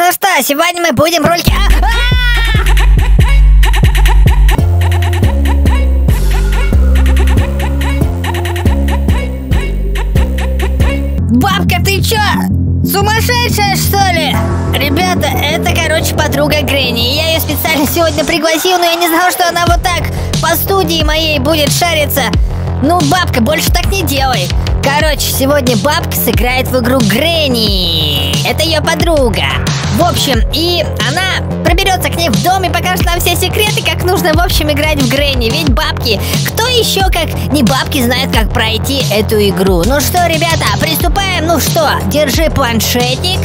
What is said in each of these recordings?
Ну что, сегодня мы будем в ролике... Бабка, ты чё? Сумасшедшая, что ли? Ребята, это, короче, подруга Гренни. Я ее специально сегодня пригласил, но я не знал, что она вот так по студии моей будет шариться. Ну, бабка, больше так не делай. Короче, сегодня бабка сыграет в игру Гренни. Это ее подруга. В общем, и она проберется к ней в дом и покажет нам все секреты, как нужно, в общем, играть в Гренни. Ведь бабки, кто еще, как не бабки, знает, как пройти эту игру. Ну что, ребята, приступаем. Ну что, держи планшетик.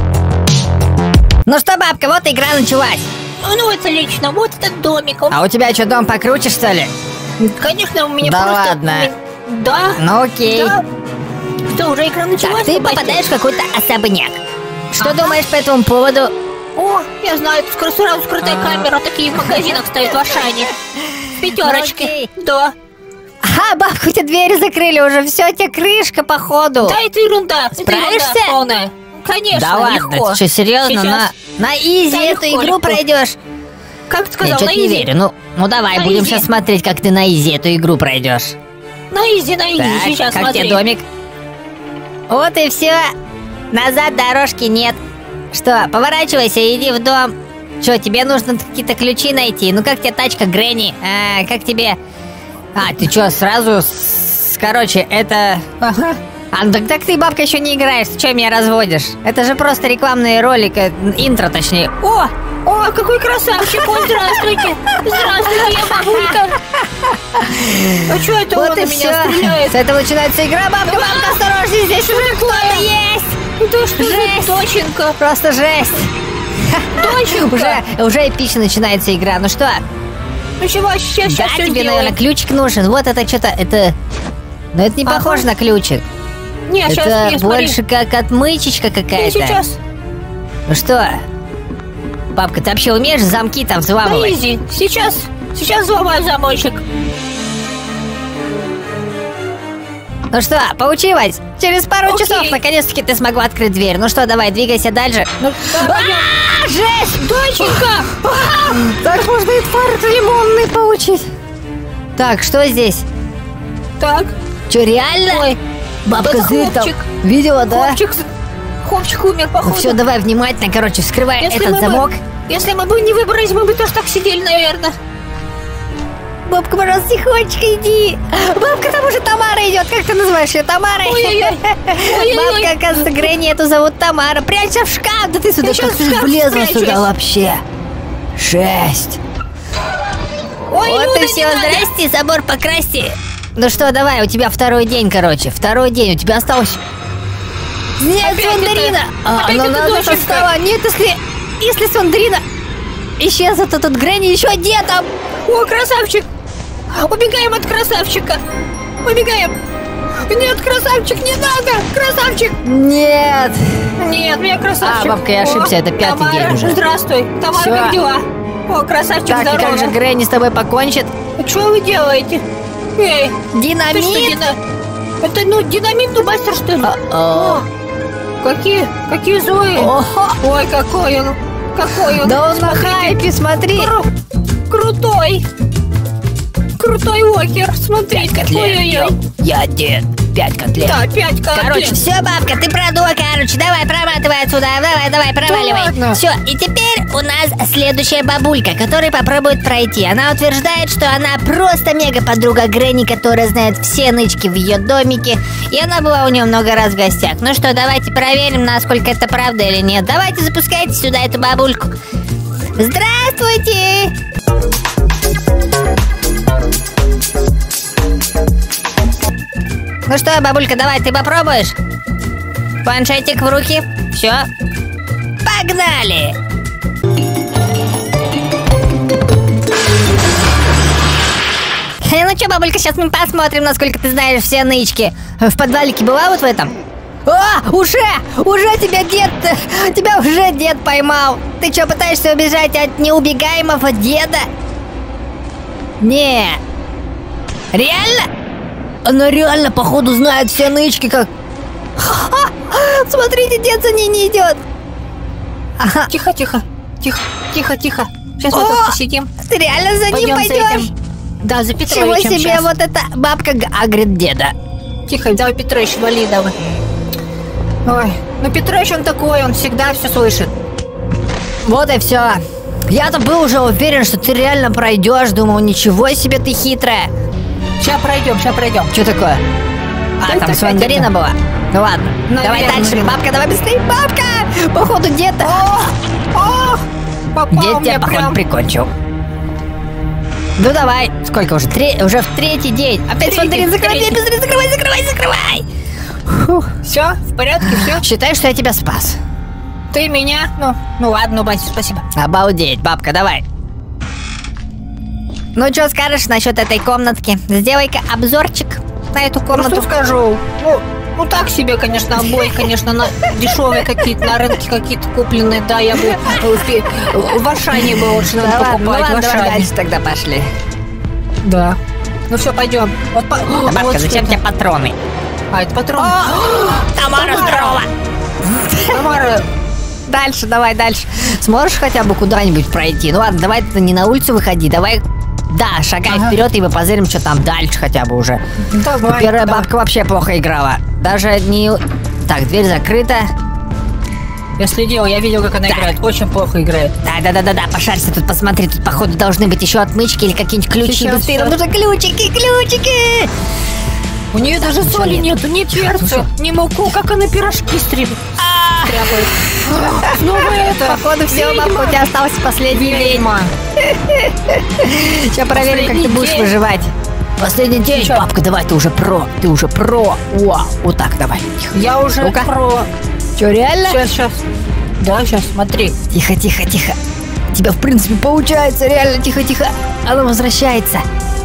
Ну что, бабка, вот игра началась. Ну, это лично, вот этот домик. А у тебя что, дом покруче, что ли? Конечно, у меня да просто... ладно. Да. Ну окей. Да. Что, уже игра началась? Так, ты попадаешь в какой-то особняк. Что думаешь по этому поводу? О, я знаю, тут сразу скрытая камера, такие в магазинах стоят в Ашане. Пятерочки. Да. А, бабка, у тебя двери закрыли уже, все, тебе крышка, походу. Да, это ерунда. Справишься? Это ерунда. Конечно, да ладно, легко. ты что, серьезно? Сейчас. На изи да, эту легко, игру легко. пройдешь? Как ты сказал, я что-то не верю. Ну давай, на будем изи. сейчас смотреть, как ты на изи эту игру пройдешь. На изи, Так, сейчас как смотри. тебе домик? Вот и все. Назад дорожки нет. Что, поворачивайся и иди в дом. Что, тебе нужно какие-то ключи найти? Ну как тебе тачка Гренни? Как тебе... ты что, сразу... Короче, это... Ага. Так ты, бабка, еще не играешь. Ты что меня разводишь? Это же просто рекламный ролик, интро точнее. О, какой красавчик! О, здравствуйте! Здравствуйте, я бабулька! А что это Вот он и на все. меня стреляет? С этого начинается игра. Бабка, бабка, осторожней, здесь Что уже такое? кто-то есть. Да что Жесть. за доченька? Просто жесть. Доченька! Уже эпично начинается игра. Ну что? Ну чего, сейчас Да, все тебе, сделаем. наверное, ключик нужен. Вот это что-то, это... Но это не Ага. похоже на ключик. Не, сейчас, Это не, смотри. больше как отмычечка Не, какая-то. сейчас. Ну что? Бабка, ты вообще умеешь замки там На взламывать? изи. Сейчас взломаю замочек. Ну что, получилось? Через пару Окей. часов наконец-таки ты смогла открыть дверь. Ну что, давай, двигайся дальше. Ну, пойдем. Жесть! Доченька! Так можно инфаркт лимонный получить. Так, что здесь? Так, Че, реально? ой, Бабка это Зырь там. Хопчик. Видела, да? Хопчик умер, Ну походу. все, давай внимательно, короче, вскрывай Если этот мы замок. Если мы бы не выбрались, мы бы тоже так сидели, наверное. Бабка, пожалуйста, тихонечко иди. Бабка, там уже Тамара идет. Как ты называешь ее? Тамарой? Ой-ой-ой. Бабка, оказывается, Гренни эту зовут Тамара. Прячься в шкаф. Да ты сюда, Я щас как ты в шкаф влезла спрячусь. сюда вообще? Жесть. Ой, Вот Люда, и не все, надо. здрасте, забор покрасьте. Ну что, давай, у тебя второй день, короче. Второй день, у тебя осталось... Нет, Опять Свандарина! это- опять Ну это надо доченька. состава. Нет, если Свандарина исчезла, то тут Гренни еще где-то. О, красавчик! Убегаем от красавчика! Убегаем! Нет, красавчик, не надо! Красавчик! Нет. Нет, меня красавчик! бабка, я ошибся, это пятый Тамара, день уже. Здравствуй! Тамара, Всё. как дела? О, красавчик, Так, и здорово! как же Гренни с тобой покончит? Что вы делаете? Эй, ты что, Динамит? Это, динамитный бастер, что ли? О. Какие злые! Ого. Ой, какой он! Да он на Смотрите. хайпе, смотри. Крутой! Крутой Уокер! Смотрите, ой-ой-ой! Я дед. 5 котлет. Да, 5 котлет! Короче, все, бабка, ты продула, короче. Давай, проматывай отсюда. Давай, проваливай. ладно. Все, и теперь у нас следующая бабулька, которая попробует пройти. Она утверждает, что она просто мега подруга Гренни, которая знает все нычки в ее домике. И она была у нее много раз в гостях. Ну что, давайте проверим, насколько это правда или нет. Давайте запускайте сюда эту бабульку. Здравствуйте! Ну что, бабулька, давай, ты попробуешь? Планшетик в руки. Все. Погнали! Ну что, бабулька, сейчас мы посмотрим, насколько ты знаешь все нычки. В подвалике была вот в этом? Уже тебя уже дед поймал. Ты что, пытаешься убежать от неубегаемого деда? Не. Реально? Она реально, походу, знает все нычки, как... Смотрите, дед за ней не идет. Ага. Тихо, тихо. Тихо, тихо, тихо. Сейчас мы тут посидим. Ты реально за ним Пойдем за пойдешь? этим. Да, за Чего Петровичем себе сейчас. вот эта бабка агрит деда. Тихо, давай, Петрович, вали давай. Ой, ну Петрович он такой, он всегда все слышит. Вот и все. Я-то был уже уверен, что ты реально пройдешь. Думал, ничего себе ты хитрая. Сейчас пройдем, сейчас пройдем. Что такое? А, Да там это Свангарина была? Ну ладно, давай Наверное, дальше. наверное. Бабка, давай быстрее. Бабка! Походу дед-то. О, попал Дед мне тебя, походу, прям. прикончил. Ну давай. Сколько уже? Уже в третий день. Опять Свангарин, закрывай дверь, быстрее, закрывай. Фух. Все, в порядке, все. Считай, что я тебя спас. Ты меня? Ну ладно, ну, Бася, спасибо. Обалдеть, бабка, давай. Ну, что скажешь насчет этой комнатки? Сделай-ка обзорчик на эту Ну комнату. что скажу? Ну так себе, конечно, обои, конечно, дешевые какие-то, на рынке какие-то купленные, да, я бы в Ашане бы лучше надо Да ладно, ну покупать, ладно, в давай Ашане. дальше тогда пошли. Да. Ну все, пойдем. Вот, Бабка, вот зачем что-то. тебе патроны? А, это патрон. Тамара, здорово! Тамара, Дальше, давай дальше. Сможешь хотя бы куда-нибудь пройти? Ну ладно, давай ты не на улицу выходи, давай... Да, шагай вперед, и мы позырим, что там дальше хотя бы уже. давай. Первая давай. бабка вообще плохо играла. Даже не... Так, дверь закрыта. Я следил, я видел, как она Так. играет. Очень плохо играет. Да, пошарься тут, посмотри, тут походу должны быть еще отмычки или какие-нибудь ключи. Сейчас, Быстрее, сейчас. нам нужны ключики! У нее даже ничего соли нет. нету, ни перца, ни муку, как она пирожки стряпает. Снова это. Походу все, Ведьма. бабка, у тебя остался последний день. Ведьма. Сейчас проверим, как ты Последний будешь день. выживать. Последний день, Чё? бабка, давай, ты уже про. Вау, вот так, давай. Тихо. Я уже Ну-ка. про. Че, реально? Сейчас. Да, сейчас, смотри. Тихо. У тебя, в принципе, получается, реально, тихо. Оно возвращается.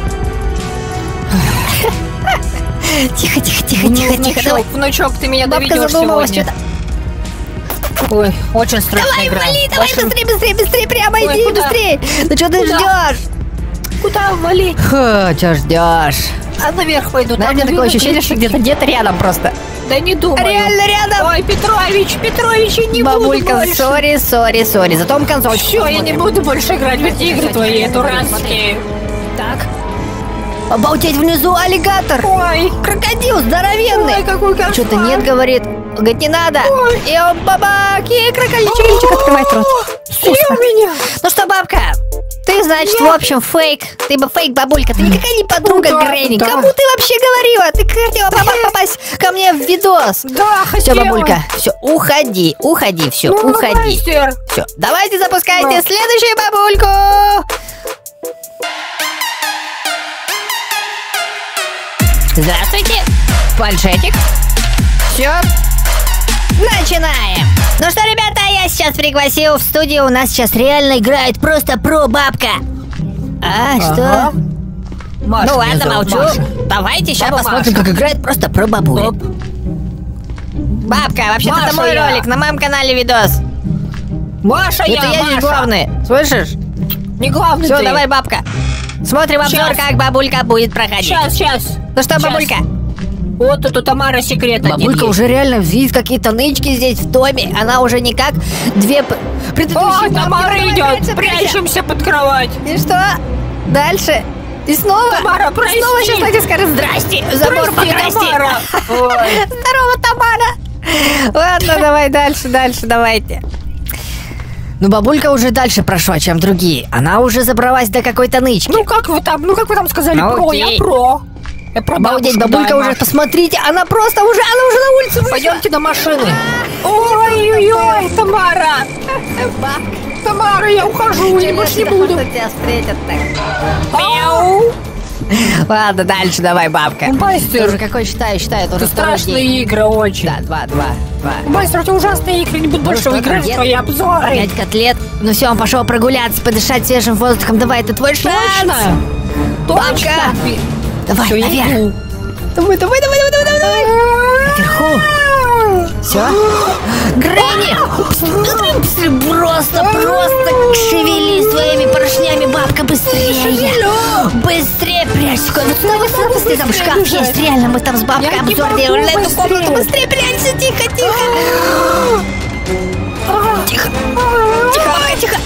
Тихо, давай. Внучок, ты меня Бабка доведешь задумалась сегодня. что-то. Ой, очень страшная Давай, игра. вали, давай, Очень- быстрее, прямо Ой, иди, куда? быстрее. Ну что ты Куда? ждешь? Куда вали? Че ждешь? А наверх пойду. Знаешь, там у меня такое люди ощущение, что кричат. где-то рядом просто. Да не думаю. Реально рядом. Ой, Петрович, я не Бабулька, буду больше. сори. Зато мы концовочку Все, я не посмотрим. буду больше играть в эти игры твои дурацкие. Так. Обалдеть, внизу аллигатор. Ой, Крокодил здоровенный. ой, какой кошмар. Что-то нет, говорит. Говорит, не надо. Ой. И он бабак, и крокодильчик открывает рот. Съел меня. Ну что, бабка, ты, значит, в общем, фейк. Ты бы фейк, бабулька. Ты никакая не подруга Да, Грэнни. да. Кому ты вообще говорила? Ты хотела попасть ко мне в видос. Да, Все, хотела. бабулька, все, уходи, все, Ну, уходи. мастер. Все, давайте запускайте Ну. следующую бабульку. Здравствуйте, планшетик. Все, начинаем. Ну что, ребята, я сейчас пригласил в студию. У нас сейчас реально играет просто про-бабка. А, что? Маша Ну меня ладно, зовут, молчу. Маша. Давайте сейчас Баба посмотрим, Маша. как играет просто про-бабуля. Оп. Бабка, вообще-то это Маша мой я. ролик, на моем канале видос. Маша, Это я здесь Маша. главный, слышишь? Не главный Все, ты. давай, бабка. Смотрим обзор, Щас. как бабулька будет проходить. Сейчас. Ну что, Щас. бабулька? Вот тут у Тамары секрет один Бабулька есть. уже реально видит какие-то нычки здесь в доме. Она уже не как две предыдущие Ой, бабки. Тамара Давай, идет. прячься. Прячемся под кровать. И что? Дальше? И снова? Тамара, прости. Снова сейчас Надя скажет здрасте. Забор Прости, покрасьте. Тамара. Ой. Здорово, Тамара. Ладно, давай дальше, давайте. Ну, бабулька уже дальше прошла, чем другие. Она уже забралась до какой-то нычки. Ну как вы там сказали Ну, про? окей. Я про. Я про Обалдеть, бабушку, бабулька да, уже, Маша. посмотрите, она уже на улицу вышла. Пойдемте до машины. Ой, Тамара. Тамара, я ухожу, я больше не буду. Тебя встретят так. Мяу. Ладно, дальше давай, бабка. Мастер. Ты уже какой считаю, это уже Это второй страшные день. игры очень. Да, два. Мастер, это ужасные игры, не буду больше что играть там, в твои обзоры. 5 котлет. Ну все, он пошел прогуляться, подышать свежим воздухом. Давай, это твой шанс. Точно? Точно. Давай, Всё, я наверх. иду. Давай. Наверху. Все. Грэнни! Просто шевели своими поршнями, бабка, быстрее! Быстрее прячься! Ну, быстрее, там шкаф есть, реально, мы там с бабкой Я не обзор могу делали на эту быстрее. комнату. Быстрее прячься, тихо! Тихо. Тихо, тихо.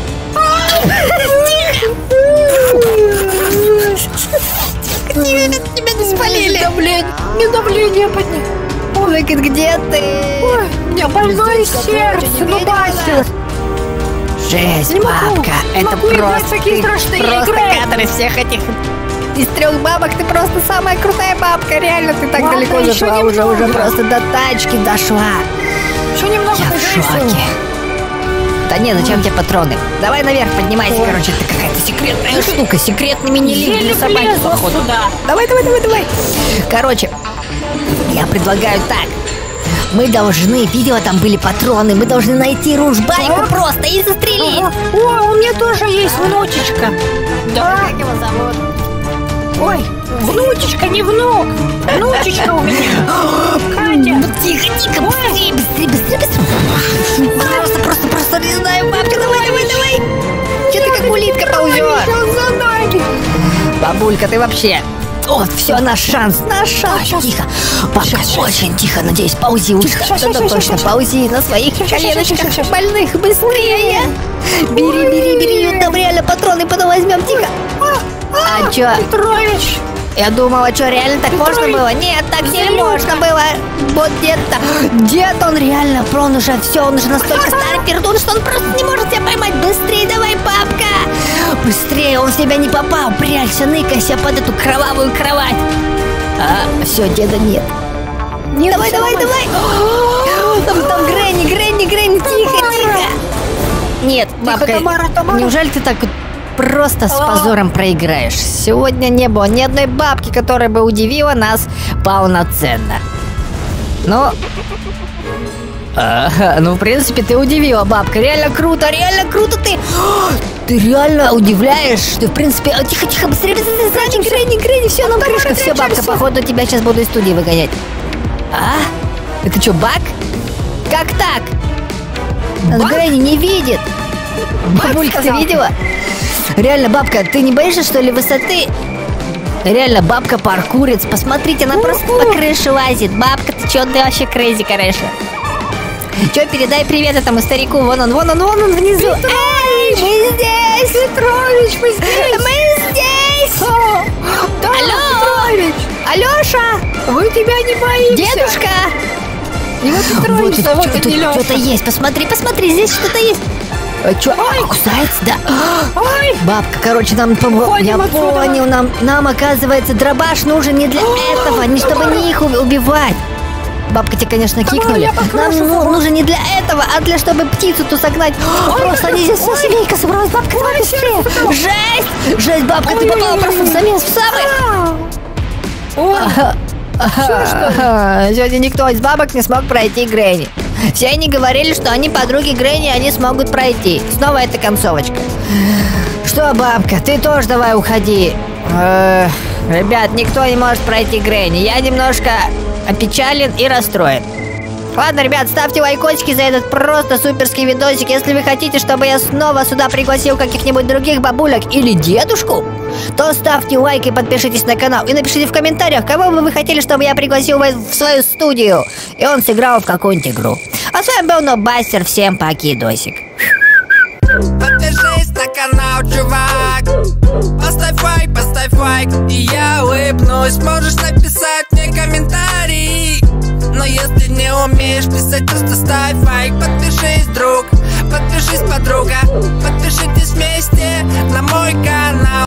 Тихо, тебя не спалили. Мне давление подняло. Ой, где ты? Ой, у меня больное сердце, ну Бася. Жесть, Не могу, бабка. не Это могу играть просто в такие ты, страшные просто игры. кадр из всех этих... Из 3 бабок ты просто самая крутая бабка. Реально, ты так Ладно, далеко еще зашла. Уже немного. просто до тачки дошла. Еще немного Я в поиграю. шоке. Да не, зачем тебе патроны? Давай наверх поднимайся, короче, это какая-то секретная штука, секретный мини-лифт для собаки, влезла походу. сюда. Давай. Короче, я предлагаю так. Мы должны, видела, там были патроны, мы должны найти ружбайку Так. просто и застрелить. Ага. Ой, у меня тоже есть внучечка. Да. Как его зовут? Ой, внучечка, не внук. Внучечка у меня. Катя. Тихо, быстрее. Просто не знаю, бабка, давай. Че ты как улитка ползешь? Сейчас за ноги. Бабулька, ты вообще... Вот, все, наш шанс. Щас. Тихо. Бабка, очень тихо, надеюсь, паузи уж. Щас, Точно, паузи на своих коленочках щас. больных быстрее. Бери, там реально патроны потом возьмем, тихо. А чё? Петрович. Я думала, что реально так можно Петрович. было? Нет, так не можно было. Вот дед он реально, он уже все, он уже настолько старый пердун, что он просто не может тебя поймать. Быстрее давай, бабка! Быстрее, он в тебя не попал. Прячься, ныкайся под эту кровавую кровать. Все, деда нет. Давай. Там Грэнни, тихо. Нет, бабка, Тамара. неужели ты так вот просто с позором проиграешь? Сегодня не было ни одной бабки, которая бы удивила нас полноценно. Ну, в принципе, ты удивила, бабка. Реально круто ты. Ты реально удивляешь. Ты, в принципе... Тихо, быстрее, Грэнни, все, нам крышка. Все, бабка, походу, тебя сейчас буду из студии выгонять. Это что, баг? Как так? Грэнни не видит. Бабулька, ты видела? Реально, бабка, ты не боишься, что ли, высоты? Реально, бабка паркурец. Посмотрите, она просто по крыше лазит. Бабка, ты чё, ты вообще крейзи, конечно. Чё, передай привет этому старику. Вон он внизу. Эй, мы здесь! Петрович, мы здесь. Мы здесь! Да, Алло! Петрович. Алёша! Мы тебя не боимся. Дедушка! Его Петрович зовут, а не Лёша. Что-то есть, посмотри, здесь что-то есть. Чё? Кусается, да? Ой, Бабка, короче, нам я отсюда. понял, нам оказывается дробаш нужен не для этого, не чтобы не их убивать. Бабка тебя, конечно, кикнули. я покрашу Нам нужен не для этого, а для чтобы птицу-то согнать. Просто они здесь вся семейка собралась. Бабка, давай быстрее. Жесть, бабка, ты попала просто в самый. Сегодня никто из бабок не смог пройти Грэнни. Все они говорили, что они подруги Грэнни, они смогут пройти. Снова эта концовочка. Что, бабка, ты тоже давай уходи. Ребят, никто не может пройти Грэнни. Я немножко опечален и расстроен. Ладно, ребят, ставьте лайкосики за этот просто суперский видосик. Если вы хотите, чтобы я снова сюда пригласил каких-нибудь других бабулек или дедушку, то ставьте лайк и подпишитесь на канал. И напишите в комментариях, кого бы вы хотели, чтобы я пригласил вас в свою студию, и он сыграл в какую-нибудь игру. А с вами был Нобастер. Всем покидосик. Подпишись на канал, чувак. Поставь лайк, и я улыбнусь. Можешь написать мне комментарий. Но если не умеешь писать, просто ставь лайк. Подпишись, друг, подпишись, подруга. Подпишитесь